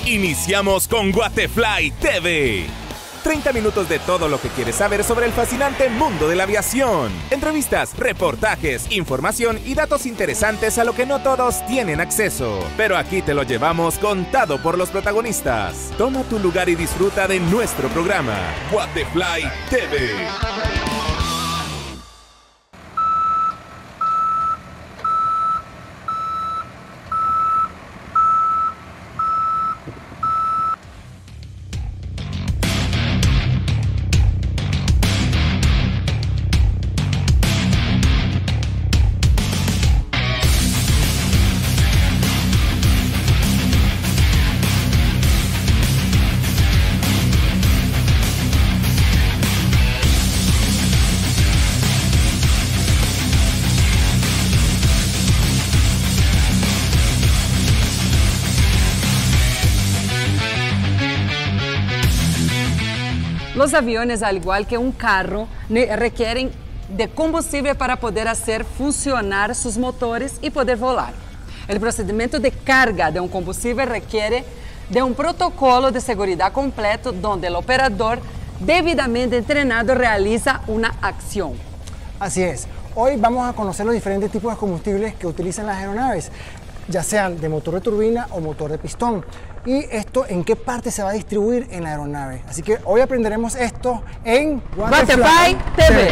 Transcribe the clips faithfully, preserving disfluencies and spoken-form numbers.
Iniciamos con Guatefly T V. treinta minutos de todo lo que quieres saber sobre el fascinante mundo de la aviación. Entrevistas, reportajes, información y datos interesantes a lo que no todos tienen acceso. Pero aquí te lo llevamos contado por los protagonistas. Toma tu lugar y disfruta de nuestro programa, Guatefly T V. Los aviones, al igual que un carro, requieren de combustible para poder hacer funcionar sus motores y poder volar. El procedimiento de carga de un combustible requiere de un protocolo de seguridad completo donde el operador debidamente entrenado realiza una acción. Así es. Hoy vamos a conocer los diferentes tipos de combustibles que utilizan las aeronaves, ya sean de motor de turbina o motor de pistón. Y esto en qué parte se va a distribuir en la aeronave. Así que hoy aprenderemos esto en Guatefly T V.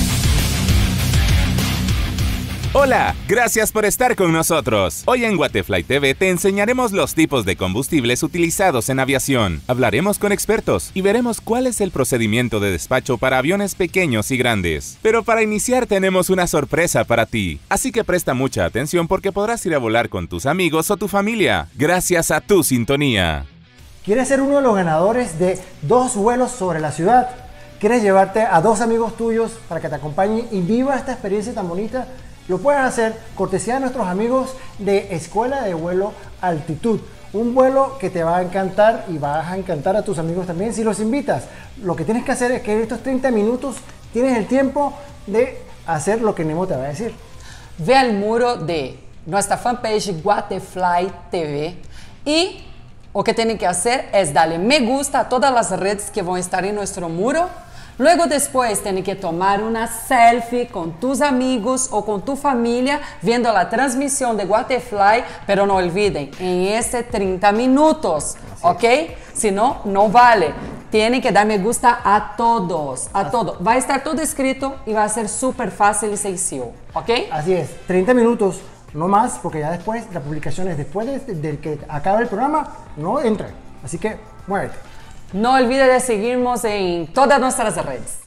Hola, gracias por estar con nosotros. Hoy en Guatefly T V te enseñaremos los tipos de combustibles utilizados en aviación. Hablaremos con expertos y veremos cuál es el procedimiento de despacho para aviones pequeños y grandes. Pero para iniciar tenemos una sorpresa para ti. Así que presta mucha atención porque podrás ir a volar con tus amigos o tu familia, gracias a tu sintonía. ¿Quieres ser uno de los ganadores de dos vuelos sobre la ciudad? ¿Quieres llevarte a dos amigos tuyos para que te acompañen y viva esta experiencia tan bonita? Lo puedes hacer cortesía de nuestros amigos de Escuela de Vuelo Altitud. Un vuelo que te va a encantar y vas a encantar a tus amigos también si los invitas. Lo que tienes que hacer es que en estos treinta minutos tienes el tiempo de hacer lo que Nemo te va a decir. Ve al muro de nuestra fanpage Guatefly T V y lo que tienen que hacer es darle me gusta a todas las redes que van a estar en nuestro muro. Luego después tienen que tomar una selfie con tus amigos o con tu familia viendo la transmisión de Guatefly, pero no olviden, en ese treinta minutos, ¿ok? Si no, no vale. Tienen que dar me gusta a todos, a todo. Va a estar todo escrito y va a ser súper fácil y sencillo, ¿ok? Así es, treinta minutos, no más, porque ya después, las publicaciones después de, de que acabe el programa, no entran. Así que, muévete. No olvides de seguirnos en todas nuestras redes.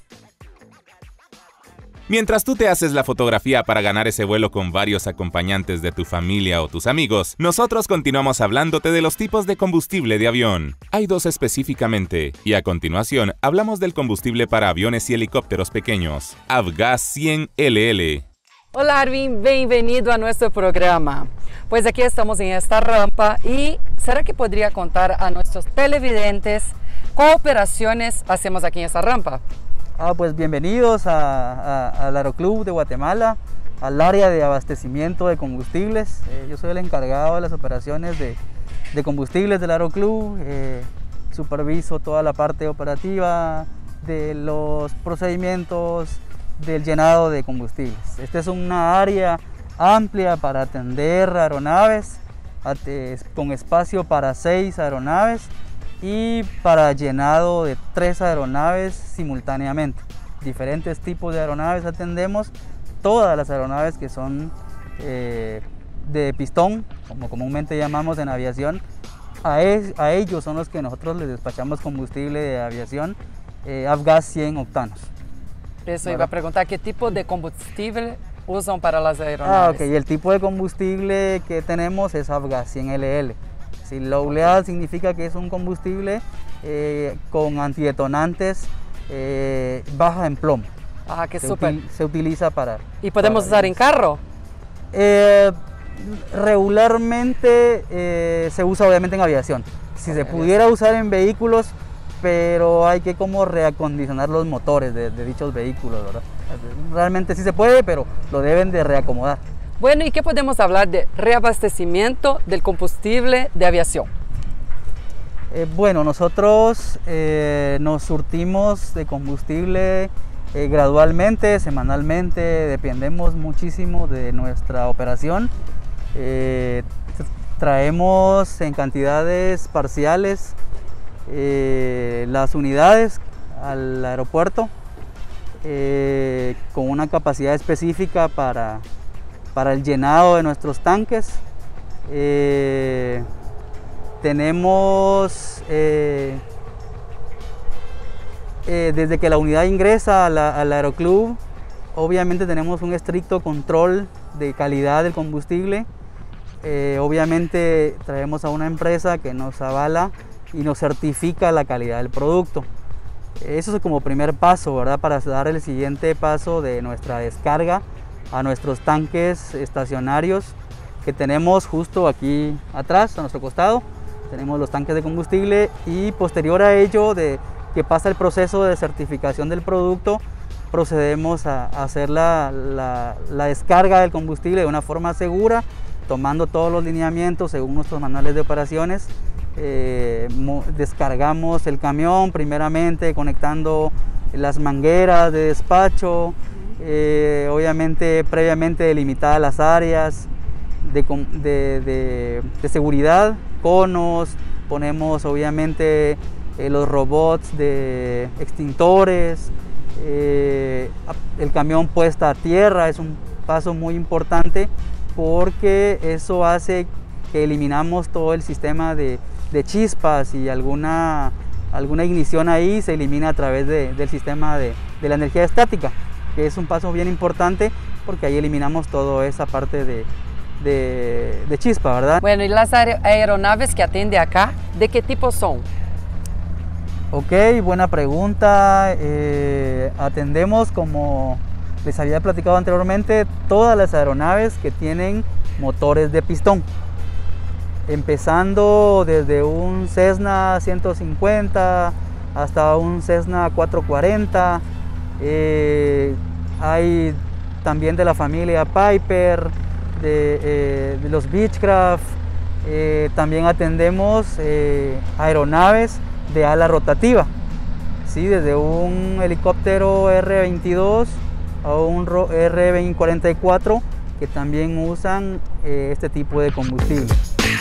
Mientras tú te haces la fotografía para ganar ese vuelo con varios acompañantes de tu familia o tus amigos, nosotros continuamos hablándote de los tipos de combustible de avión. Hay dos específicamente, y a continuación hablamos del combustible para aviones y helicópteros pequeños, Avgas cien L L. Hola Arvin, bienvenido a nuestro programa. Pues aquí estamos en esta rampa y ¿será que podría contar a nuestros televidentes qué operaciones hacemos aquí en esta rampa? Ah, pues bienvenidos a, a, al Aeroclub de Guatemala, al área de abastecimiento de combustibles. Eh, yo soy el encargado de las operaciones de, de combustibles del Aeroclub, eh, superviso toda la parte operativa de los procedimientos del llenado de combustibles. Esta es una área amplia para atender aeronaves, con espacio para seis aeronaves y para llenado de tres aeronaves simultáneamente. Diferentes tipos de aeronaves atendemos, todas las aeronaves que son eh, de pistón, como comúnmente llamamos en aviación, a, es, a ellos son los que nosotros les despachamos combustible de aviación, eh, Avgas cien octanos. Eso ¿Verdad? Iba a preguntar, ¿qué tipo de combustible usan para las Ah, aeronaves? ok, y el tipo de combustible que tenemos es Avgas cien L L. Si low lead significa que es un combustible eh, con antidetonantes eh, baja en plomo. Ah, qué se, súper. util, se utiliza para... ¿Y podemos para usar en carro? Eh, regularmente eh, se usa obviamente en aviación. Si se pudiera usar en vehículos, pero hay que como reacondicionar los motores de, de dichos vehículos, ¿verdad? Realmente sí se puede, pero lo deben de reacomodar. Bueno, ¿y qué podemos hablar de reabastecimiento del combustible de aviación? Eh, bueno, nosotros eh, nos surtimos de combustible eh, gradualmente, semanalmente, dependemos muchísimo de nuestra operación. Eh, traemos en cantidades parciales eh, las unidades al aeropuerto eh, con una capacidad específica para, para el llenado de nuestros tanques. Eh, tenemos eh, eh, desde que la unidad ingresa a la, al aeroclub, obviamente tenemos un estricto control de calidad del combustible. Eh, obviamente traemos a una empresa que nos avala y nos certifica la calidad del producto. Eso es como primer paso, ¿verdad? Para dar el siguiente paso de nuestra descarga a nuestros tanques estacionarios que tenemos justo aquí atrás, a nuestro costado. Tenemos los tanques de combustible y posterior a ello, de que pasa el proceso de certificación del producto, procedemos a, a hacer la, la, la descarga del combustible de una forma segura, tomando todos los lineamientos según nuestros manuales de operaciones. Eh, descargamos el camión primeramente conectando las mangueras de despacho, eh, obviamente previamente delimitadas las áreas de, de, de, de seguridad, conos, ponemos obviamente eh, los robots de extintores, eh, el camión puesta a tierra es un paso muy importante porque eso hace que eliminamos todo el sistema de, de chispas y alguna, alguna ignición ahí se elimina a través de, del sistema de, de la energía estática, que es un paso bien importante porque ahí eliminamos toda esa parte de, de, de chispa, ¿verdad? Bueno, ¿y las aeronaves que atiende acá, de qué tipo son? Ok, buena pregunta. Eh, atendemos, como les había platicado anteriormente, todas las aeronaves que tienen motores de pistón. Empezando desde un Cessna ciento cincuenta hasta un Cessna cuatrocientos cuarenta. Eh, hay también de la familia Piper, de, eh, de los Beechcraft. Eh, también atendemos eh, aeronaves de ala rotativa, ¿sí? Desde un helicóptero R veintidós a un R cuarenta y cuatro que también usan eh, este tipo de combustible.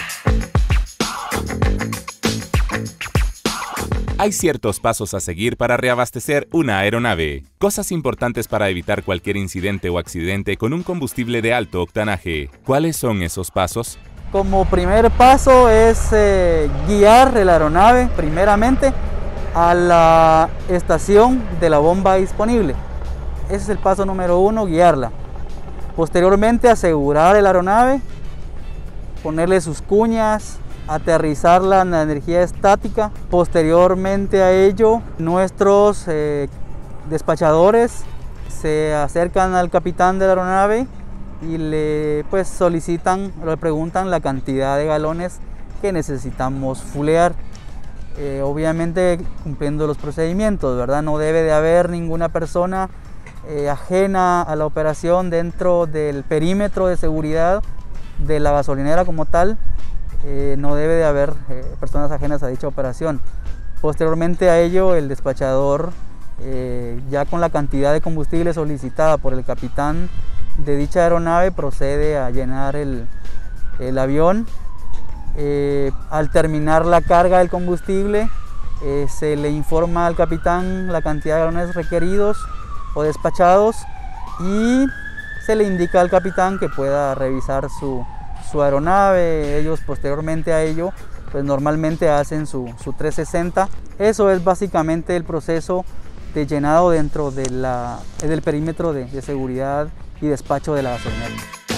Hay ciertos pasos a seguir para reabastecer una aeronave. Cosas importantes para evitar cualquier incidente o accidente con un combustible de alto octanaje. ¿Cuáles son esos pasos? Como primer paso es eh, guiar la aeronave primeramente a la estación de la bomba disponible. Ese es el paso número uno, guiarla. Posteriormente asegurar la aeronave, ponerle sus cuñas, aterrizarla en la energía estática. Posteriormente a ello, nuestros eh, despachadores se acercan al capitán de la aeronave y le pues solicitan, le preguntan la cantidad de galones que necesitamos fulear. Eh, obviamente cumpliendo los procedimientos, ¿verdad? No debe de haber ninguna persona eh, ajena a la operación dentro del perímetro de seguridad de la gasolinera como tal. Eh, no debe de haber eh, personas ajenas a dicha operación. Posteriormente a ello, el despachador, eh, ya con la cantidad de combustible solicitada por el capitán de dicha aeronave, procede a llenar el, el avión. Eh, al terminar la carga del combustible, eh, se le informa al capitán la cantidad de galones requeridos o despachados y se le indica al capitán que pueda revisar su su aeronave. Ellos posteriormente a ello pues normalmente hacen su, su trescientos sesenta. Eso es básicamente el proceso de llenado dentro de la, del perímetro de, de seguridad y despacho de la gasolinera.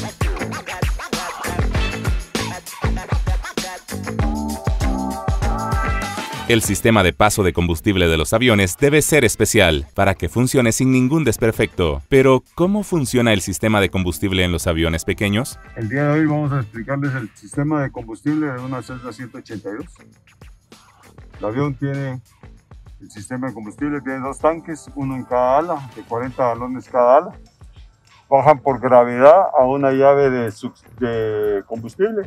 El sistema de paso de combustible de los aviones debe ser especial para que funcione sin ningún desperfecto. Pero, ¿cómo funciona el sistema de combustible en los aviones pequeños? El día de hoy vamos a explicarles el sistema de combustible de una Cessna ciento ochenta y dos. El avión tiene el sistema de combustible, tiene dos tanques, uno en cada ala, de cuarenta galones cada ala. Bajan por gravedad a una llave de, de combustible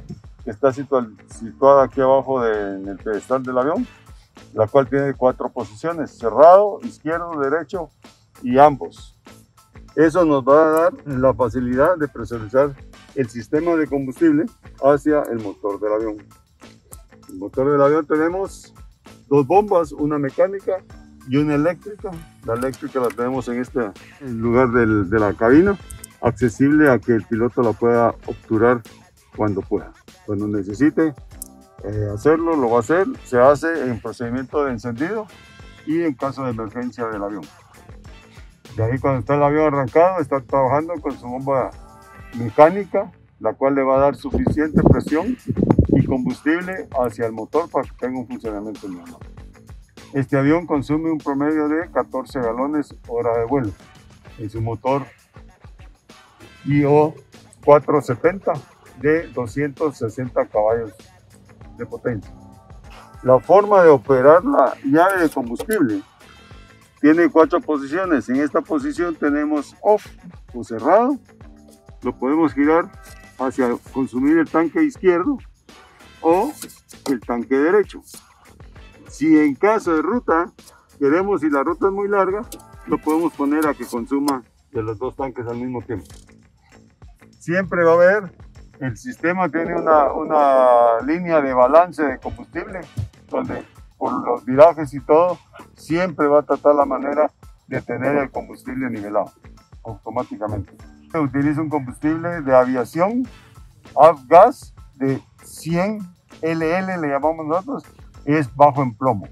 que está situa situada aquí abajo de, en el pedestal del avión, la cual tiene cuatro posiciones: cerrado, izquierdo, derecho y ambos. Eso nos va a dar la facilidad de presurizar el sistema de combustible hacia el motor del avión. El motor del avión tenemos dos bombas, una mecánica y una eléctrica. La eléctrica la tenemos en este lugar del, de la cabina, accesible a que el piloto la pueda obturar cuando pueda. Cuando necesite eh, hacerlo, lo va a hacer. Se hace en procedimiento de encendido y en caso de emergencia del avión. De ahí, cuando está el avión arrancado, está trabajando con su bomba mecánica, la cual le va a dar suficiente presión y combustible hacia el motor para que tenga un funcionamiento normal. Este avión consume un promedio de catorce galones hora de vuelo en su motor I O cuatrocientos setenta de doscientos sesenta caballos de potencia. La forma de operar la llave de combustible tiene cuatro posiciones. En esta posición tenemos off o cerrado. Lo podemos girar hacia consumir el tanque izquierdo o el tanque derecho. Si en caso de ruta queremos, si la ruta es muy larga, lo podemos poner a que consuma de los dos tanques al mismo tiempo. Siempre va a haber, el sistema tiene una, una línea de balance de combustible, donde por los virajes y todo, siempre va a tratar la manera de tener el combustible nivelado automáticamente. Se utiliza un combustible de aviación, avgas, de cien L L, le llamamos nosotros, es bajo en plomo.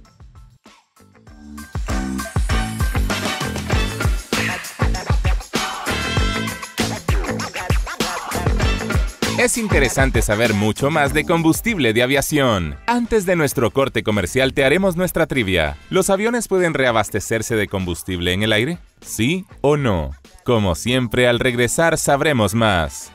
Es interesante saber mucho más de combustible de aviación. Antes de nuestro corte comercial te haremos nuestra trivia. ¿Los aviones pueden reabastecerse de combustible en el aire? ¿Sí o no? Como siempre, al regresar sabremos más.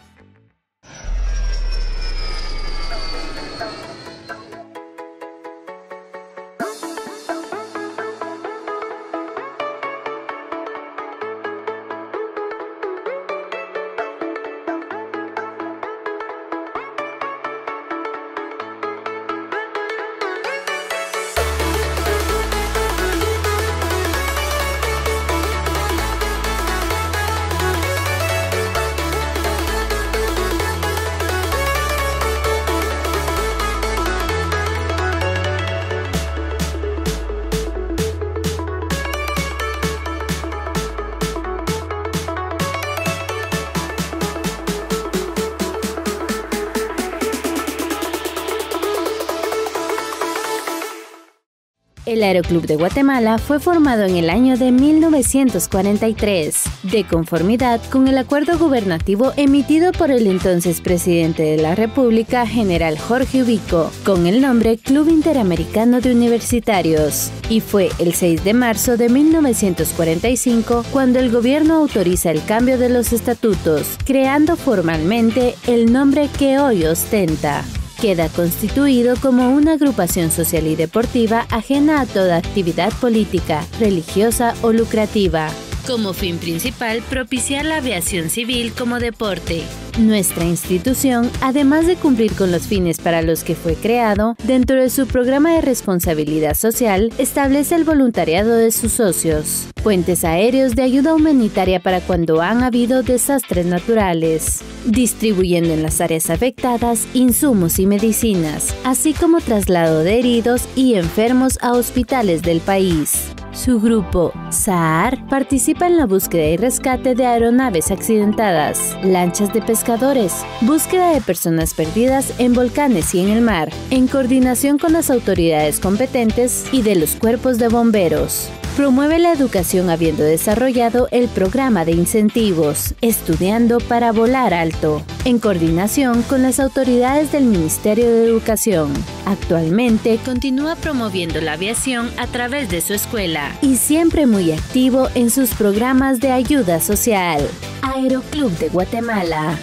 El Aeroclub de Guatemala fue formado en el año de mil novecientos cuarenta y tres, de conformidad con el acuerdo gubernativo emitido por el entonces presidente de la República, general Jorge Ubico, con el nombre Club Interamericano de Universitarios. Y fue el seis de marzo de mil novecientos cuarenta y cinco cuando el gobierno autoriza el cambio de los estatutos, creando formalmente el nombre que hoy ostenta. Queda constituido como una agrupación social y deportiva ajena a toda actividad política, religiosa o lucrativa. Como fin principal, propiciar la aviación civil como deporte. Nuestra institución, además de cumplir con los fines para los que fue creado, dentro de su programa de responsabilidad social, establece el voluntariado de sus socios, puentes aéreos de ayuda humanitaria para cuando han habido desastres naturales, distribuyendo en las áreas afectadas insumos y medicinas, así como traslado de heridos y enfermos a hospitales del país. Su grupo, SAAR, participa en la búsqueda y rescate de aeronaves accidentadas, lanchas de pescadores, búsqueda de personas perdidas en volcanes y en el mar, en coordinación con las autoridades competentes y de los cuerpos de bomberos. Promueve la educación habiendo desarrollado el programa de incentivos, Estudiando para Volar Alto, en coordinación con las autoridades del Ministerio de Educación. Actualmente continúa promoviendo la aviación a través de su escuela y siempre muy activo en sus programas de ayuda social. Aeroclub de Guatemala.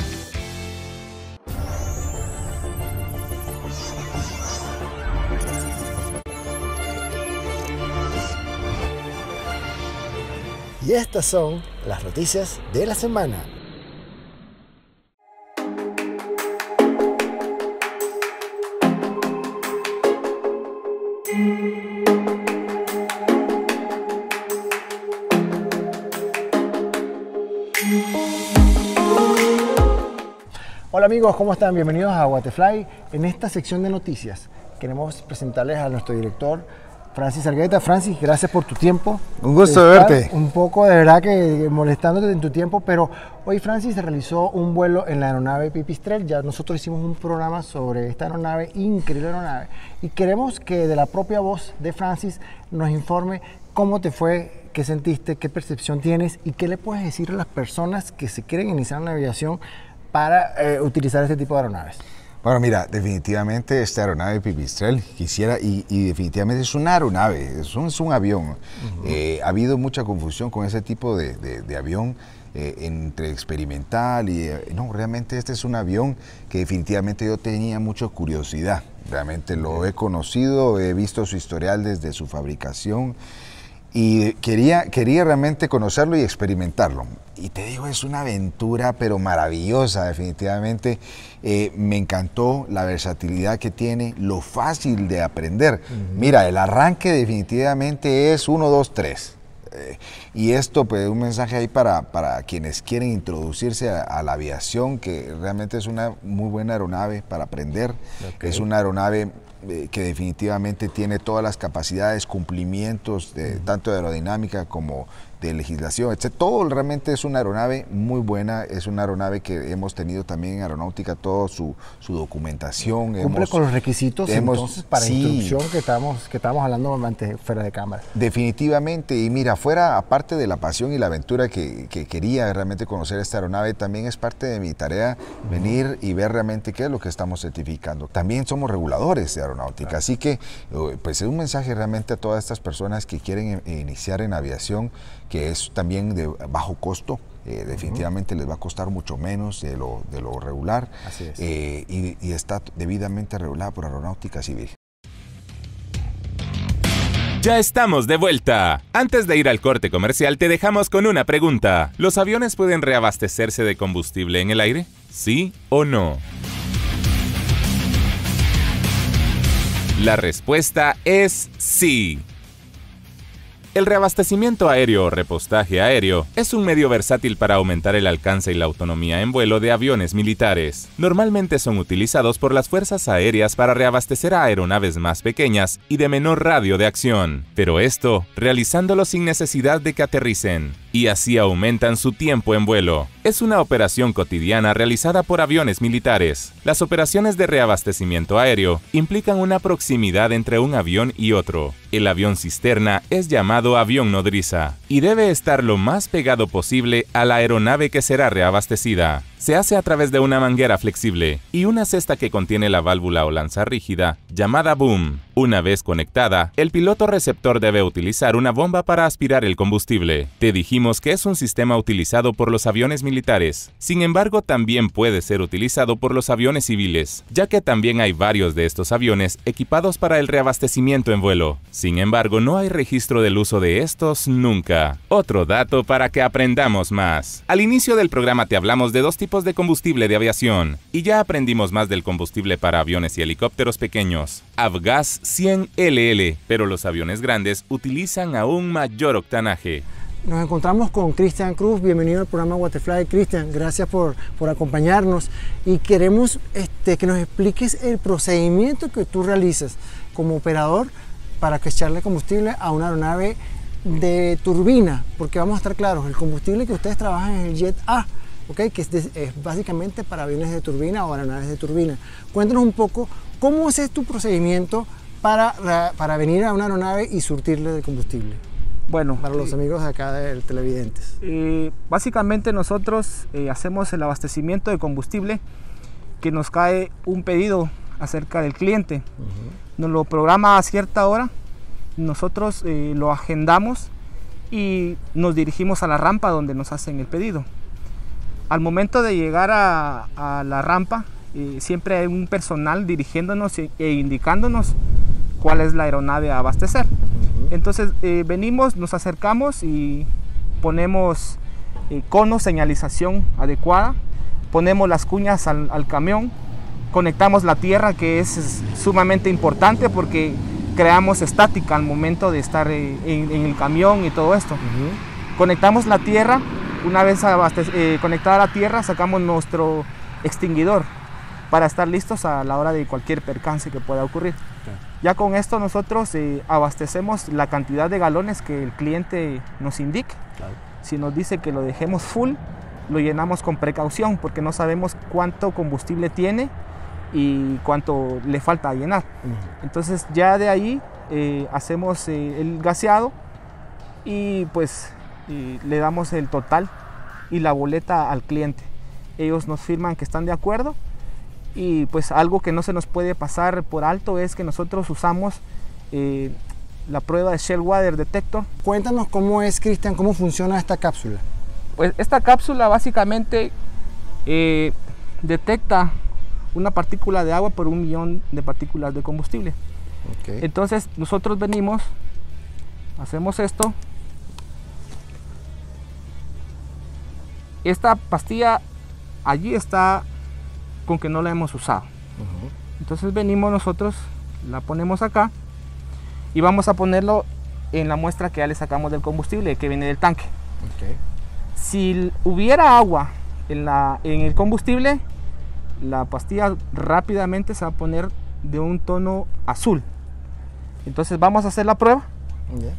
Y estas son las noticias de la semana. Hola amigos, ¿cómo están? Bienvenidos a Guatefly. En esta sección de noticias queremos presentarles a nuestro director Francis Argueta. Francis, gracias por tu tiempo. Un gusto de verte. Un poco de verdad que molestándote en tu tiempo, pero hoy Francis realizó un vuelo en la aeronave Pipistrel. Ya nosotros hicimos un programa sobre esta aeronave, increíble aeronave, y queremos que de la propia voz de Francis nos informe cómo te fue, qué sentiste, qué percepción tienes y qué le puedes decir a las personas que se quieren iniciar en la aviación para eh, utilizar este tipo de aeronaves. Bueno, mira, definitivamente esta aeronave Pipistrel quisiera, y, y definitivamente es una aeronave, es un, es un avión. Uh-huh. eh, ha habido mucha confusión con ese tipo de, de, de avión eh, entre experimental y... Eh, no, realmente este es un avión que definitivamente yo tenía mucha curiosidad. Realmente lo he conocido, he visto su historial desde su fabricación y quería, quería realmente conocerlo y experimentarlo. Y te digo, es una aventura pero maravillosa, definitivamente. Eh, me encantó la versatilidad que tiene, lo fácil de aprender. Uh-huh. Mira, el arranque definitivamente es uno, dos, tres. Eh, y esto, pues, un mensaje ahí para, para quienes quieren introducirse a, a la aviación, que realmente es una muy buena aeronave para aprender. Okay. Es una aeronave eh, que definitivamente tiene todas las capacidades, cumplimientos, de, uh-huh. tanto de aerodinámica como de legislación, etcétera. Todo realmente es una aeronave muy buena, es una aeronave que hemos tenido también en aeronáutica, toda su, su documentación. Cumple hemos, con los requisitos hemos, entonces para sí, instrucción que estamos, que estamos hablando antes, fuera de cámara. Definitivamente, y mira, fuera, aparte de la pasión y la aventura que, que quería realmente conocer esta aeronave, también es parte de mi tarea uh-huh. venir y ver realmente qué es lo que estamos certificando. También somos reguladores de aeronáutica, claro. Así que pues es un mensaje realmente a todas estas personas que quieren iniciar en aviación, que es también de bajo costo, eh, definitivamente uh-huh. les va a costar mucho menos de lo, de lo regular. Así es. eh, y, y está debidamente regulada por Aeronáutica Civil. Ya estamos de vuelta. Antes de ir al corte comercial te dejamos con una pregunta. ¿Los aviones pueden reabastecerse de combustible en el aire? ¿Sí o no? La respuesta es sí. El reabastecimiento aéreo o repostaje aéreo es un medio versátil para aumentar el alcance y la autonomía en vuelo de aviones militares. Normalmente son utilizados por las fuerzas aéreas para reabastecer a aeronaves más pequeñas y de menor radio de acción, pero esto realizándolo sin necesidad de que aterricen, y así aumentan su tiempo en vuelo. Es una operación cotidiana realizada por aviones militares. Las operaciones de reabastecimiento aéreo implican una proximidad entre un avión y otro. El avión cisterna es llamado avión nodriza y debe estar lo más pegado posible a la aeronave que será reabastecida. Se hace a través de una manguera flexible y una cesta que contiene la válvula o lanza rígida, llamada boom. Una vez conectada, el piloto receptor debe utilizar una bomba para aspirar el combustible. Te dijimos que es un sistema utilizado por los aviones militares. Sin embargo, también puede ser utilizado por los aviones civiles, ya que también hay varios de estos aviones equipados para el reabastecimiento en vuelo. Sin embargo, no hay registro del uso de estos nunca. Otro dato para que aprendamos más. Al inicio del programa te hablamos de dos tipos de combustible de aviación, y ya aprendimos más del combustible para aviones y helicópteros pequeños, Avgas cien L L, pero los aviones grandes utilizan aún mayor octanaje. Nos encontramos con Cristian Cruz, bienvenido al programa Guatefly. Cristian, gracias por, por acompañarnos y queremos este, que nos expliques el procedimiento que tú realizas como operador para que echarle combustible a una aeronave de turbina, porque vamos a estar claros, el combustible que ustedes trabajan es el Jet A, ¿okay? Que es, de, es básicamente para aviones de turbina o aeronaves de turbina. Cuéntanos un poco cómo es tu procedimiento para, para venir a una aeronave y surtirle de combustible. Bueno, para los eh, amigos de acá de televidentes. Eh, básicamente nosotros eh, hacemos el abastecimiento de combustible, que nos cae un pedido acerca del cliente. Uh-huh. Nos lo programa a cierta hora, nosotros eh, lo agendamos y nos dirigimos a la rampa donde nos hacen el pedido. Al momento de llegar a, a la rampa, eh, siempre hay un personal dirigiéndonos e, e indicándonos cuál es la aeronave a abastecer. Uh-huh. Entonces eh, venimos, nos acercamos y ponemos eh, conos, señalización adecuada, ponemos las cuñas al, al camión, conectamos la tierra, que es, es sumamente importante porque creamos estática al momento de estar eh, en, en el camión y todo esto. Uh-huh. Conectamos la tierra. Una vez eh, conectada a la tierra, sacamos nuestro extinguidor para estar listos a la hora de cualquier percance que pueda ocurrir. Okay. Ya con esto nosotros eh, abastecemos la cantidad de galones que el cliente nos indique. Claro. Si nos dice que lo dejemos full, lo llenamos con precaución porque no sabemos cuánto combustible tiene y cuánto le falta a llenar. Uh-huh. Entonces ya de ahí eh, hacemos eh, el gaseado y pues eh, le damos el total y la boleta al cliente. Ellos nos firman que están de acuerdo y pues algo que no se nos puede pasar por alto es que nosotros usamos eh, la prueba de Shell Water Detector. Cuéntanos cómo es, Cristian, cómo funciona esta cápsula. Pues esta cápsula básicamente eh, detecta una partícula de agua por un millón de partículas de combustible. Okay. Entonces nosotros venimos, hacemos esto. Esta pastilla allí está con que no la hemos usado. Uh-huh. Entonces venimos nosotros, la ponemos acá y vamos a ponerlo en la muestra que ya le sacamos del combustible que viene del tanque. Okay. Si hubiera agua en, la, en el combustible, la pastilla rápidamente se va a poner de un tono azul. Entonces vamos a hacer la prueba. Yeah.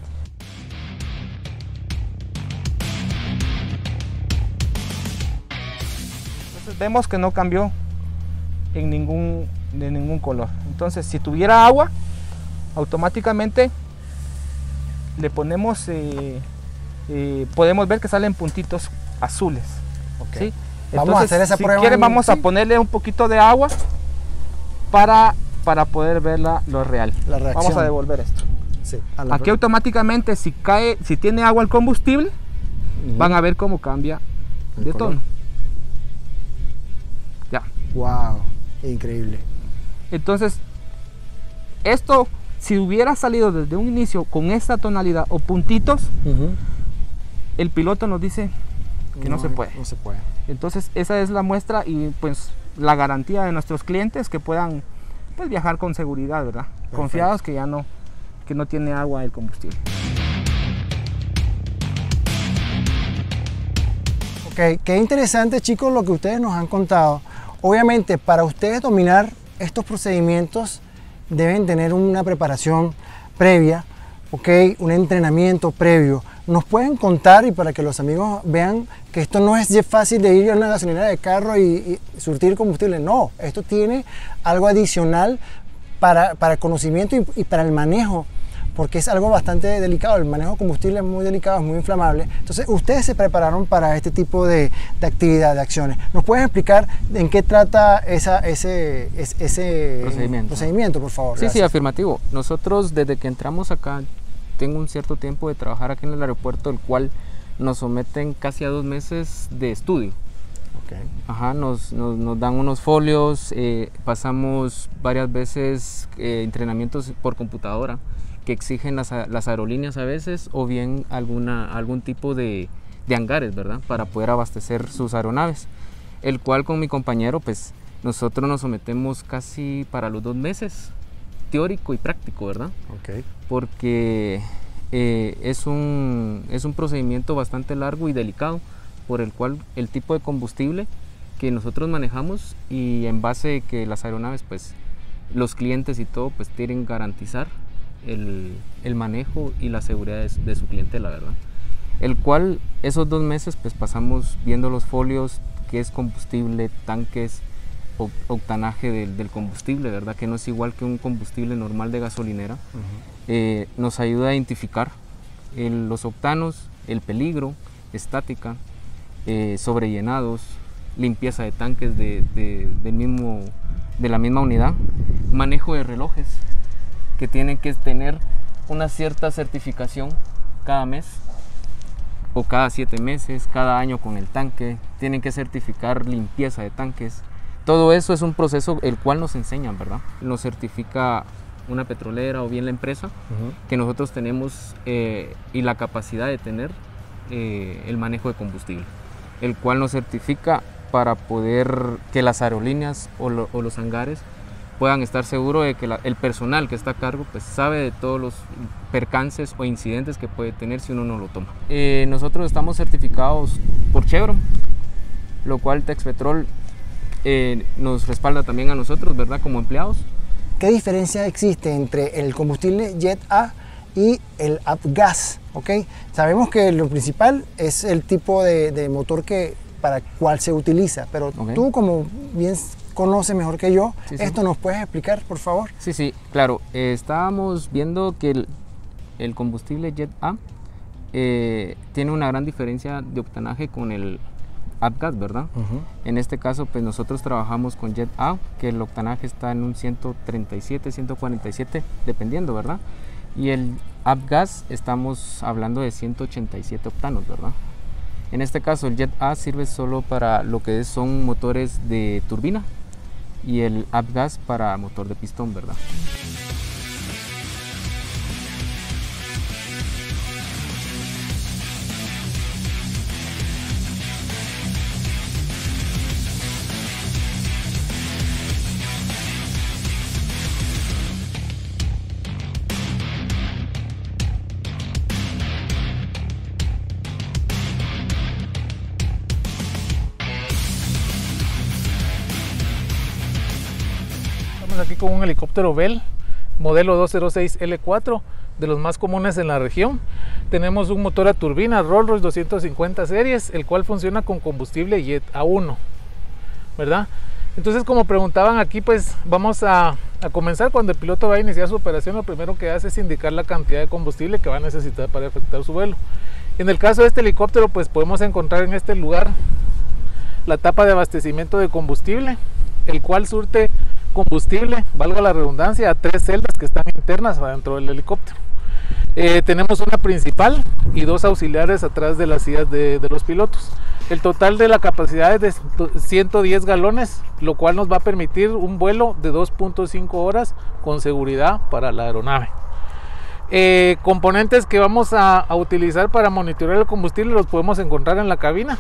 Entonces vemos que no cambió en ningún, de ningún color. Entonces si tuviera agua, automáticamente le ponemos, eh, eh, podemos ver que salen puntitos azules. Okay. ¿Sí? Vamos Entonces, a hacer esa si prueba. Si quieren vamos a ponerle un poquito de agua para, para poder ver la, lo real. La reacción. Vamos a devolver esto. Sí, aquí re... automáticamente si cae, si tiene agua el combustible, uh-huh. van a ver cómo cambia el de color. Tono. Ya. Wow, increíble. Entonces, esto, si hubiera salido desde un inicio con esta tonalidad o puntitos, uh-huh. el piloto nos dice que no, no se puede. No se puede. Entonces, esa es la muestra y pues la garantía de nuestros clientes que puedan pues, viajar con seguridad, ¿verdad? Perfecto. Confiados que ya no, que no tiene agua el combustible. Ok, qué interesante, chicos, lo que ustedes nos han contado. Obviamente, para ustedes dominar estos procedimientos deben tener una preparación previa, ok, un entrenamiento previo. Nos pueden contar, y para que los amigos vean que esto no es fácil de ir a una gasolinera de carro y, y surtir combustible, no, esto tiene algo adicional para, para el conocimiento y, y para el manejo, porque es algo bastante delicado. El manejo de combustible es muy delicado, es muy inflamable. Entonces ustedes se prepararon para este tipo de, de actividad, de acciones. ¿Nos pueden explicar en qué trata esa, ese, ese procedimiento. procedimiento, por favor? Sí, Gracias. sí, afirmativo. Nosotros desde que entramos acá, tengo un cierto tiempo de trabajar aquí en el aeropuerto, el cual nos someten casi a dos meses de estudio. Okay. Ajá, nos, nos, nos dan unos folios, eh, pasamos varias veces eh, entrenamientos por computadora que exigen las, las aerolíneas a veces, o bien alguna, algún tipo de, de hangares, ¿verdad? Para poder abastecer sus aeronaves, el cual con mi compañero, pues nosotros nos sometemos casi para los dos meses, teórico y práctico, ¿verdad? Okay. Porque eh, es, un, es un procedimiento bastante largo y delicado, por el cual el tipo de combustible que nosotros manejamos, y en base de que las aeronaves, pues los clientes y todo, pues quieren garantizar el, el manejo y la seguridad de, de su clientela, ¿verdad? El cual esos dos meses pues pasamos viendo los folios, qué es combustible, tanques, octanaje del, del combustible, ¿verdad? Que no es igual que un combustible normal de gasolinera. Uh-huh. eh, nos ayuda a identificar el, los octanos, el peligro, estática, eh, sobrellenados, limpieza de tanques de, de, del mismo, de la misma unidad, manejo de relojes que tienen que tener una cierta certificación cada mes o cada siete meses, cada año con el tanque, tienen que certificar limpieza de tanques. Todo eso es un proceso el cual nos enseñan, ¿verdad? Nos certifica una petrolera o bien la empresa, uh-huh. que nosotros tenemos eh, y la capacidad de tener eh, el manejo de combustible, el cual nos certifica para poder que las aerolíneas o, lo, o los hangares puedan estar seguros de que la, el personal que está a cargo pues sabe de todos los percances o incidentes que puede tener si uno no lo toma. Eh, nosotros estamos certificados por Chevron, lo cual Texpetrol eh, nos respalda también a nosotros, ¿verdad? Como empleados. ¿Qué diferencia existe entre el combustible Jet A y el Avgas? ¿Okay? Sabemos que lo principal es el tipo de, de motor que, para cual se utiliza, pero okay. Tú como bien conoces mejor que yo, sí, sí. ¿Esto nos puedes explicar, por favor? Sí, sí, claro. Eh, estábamos viendo que el, el combustible Jet A eh, tiene una gran diferencia de octanaje con el Avgas, ¿verdad? Uh-huh. En este caso, pues nosotros trabajamos con Jet A, que el octanaje está en un ciento treinta y siete, ciento cuarenta y siete, dependiendo, ¿verdad? Y el Avgas estamos hablando de ciento ochenta y siete octanos, ¿verdad? En este caso el Jet A sirve solo para lo que son motores de turbina y el Avgas para motor de pistón, ¿verdad? Aquí con un helicóptero Bell modelo doscientos seis L cuatro, de los más comunes en la región. Tenemos un motor a turbina Rolls-Royce doscientos cincuenta series, el cual funciona con combustible Jet A uno, ¿verdad? Entonces, como preguntaban aquí, pues vamos a, a comenzar. Cuando el piloto va a iniciar su operación, lo primero que hace es indicar la cantidad de combustible que va a necesitar para efectuar su vuelo. En el caso de este helicóptero, pues podemos encontrar en este lugar la tapa de abastecimiento de combustible, el cual surte combustible, valga la redundancia, a tres celdas que están internas adentro del helicóptero. Eh, tenemos una principal y dos auxiliares atrás de las sillas de, de los pilotos. El total de la capacidad es de ciento diez galones, lo cual nos va a permitir un vuelo de dos punto cinco horas con seguridad para la aeronave. Eh, componentes que vamos a, a utilizar para monitorear el combustible los podemos encontrar en la cabina.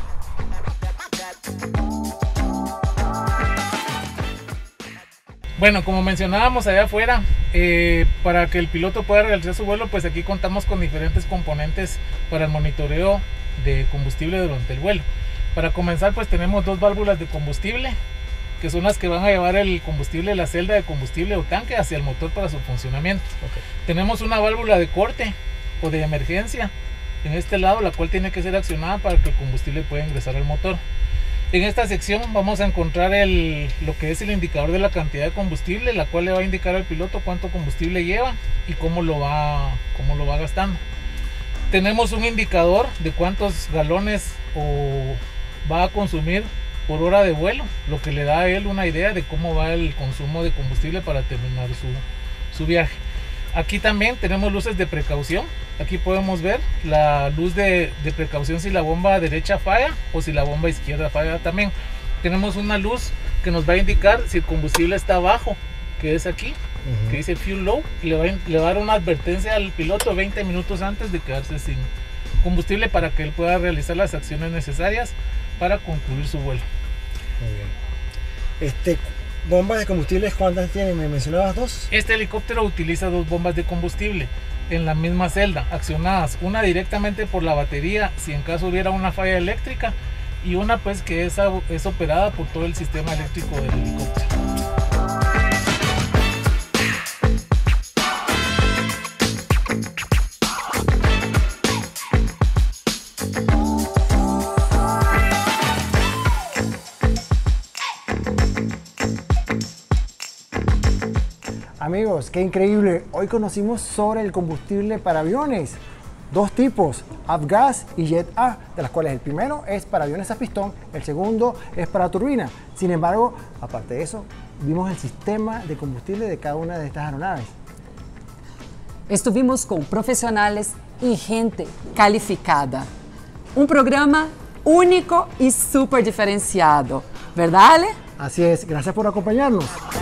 Bueno, como mencionábamos allá afuera, eh, para que el piloto pueda realizar su vuelo, pues aquí contamos con diferentes componentes para el monitoreo de combustible durante el vuelo. Para comenzar, pues tenemos dos válvulas de combustible, que son las que van a llevar el combustible de la celda de combustible o tanque hacia el motor para su funcionamiento. Okay. Tenemos una válvula de corte o de emergencia en este lado, la cual tiene que ser accionada para que el combustible pueda ingresar al motor. En esta sección vamos a encontrar el, lo que es el indicador de la cantidad de combustible, la cual le va a indicar al piloto cuánto combustible lleva y cómo lo va, cómo lo va gastando. Tenemos un indicador de cuántos galones o va a consumir por hora de vuelo, lo que le da a él una idea de cómo va el consumo de combustible para terminar su, su viaje. Aquí también tenemos luces de precaución. Aquí podemos ver la luz de, de precaución si la bomba derecha falla o si la bomba izquierda falla también. Tenemos una luz que nos va a indicar si el combustible está bajo, que es aquí, uh-huh. que dice fuel low, y le va, a, le va a dar una advertencia al piloto veinte minutos antes de quedarse sin combustible para que él pueda realizar las acciones necesarias para concluir su vuelo. Muy bien. Este, ¿bombas de combustible cuántas tiene? ¿Me mencionabas dos? Este helicóptero utiliza dos bombas de combustible en la misma celda, accionadas, una directamente por la batería si en caso hubiera una falla eléctrica, y una pues que es, es operada por todo el sistema eléctrico del helicóptero. Amigos, qué increíble. Hoy conocimos sobre el combustible para aviones. Dos tipos, Avgas y Jet A, de las cuales el primero es para aviones a pistón, el segundo es para turbina. Sin embargo, aparte de eso, vimos el sistema de combustible de cada una de estas aeronaves. Estuvimos con profesionales y gente calificada. Un programa único y súper diferenciado, ¿verdad, Ale? Así es, gracias por acompañarnos.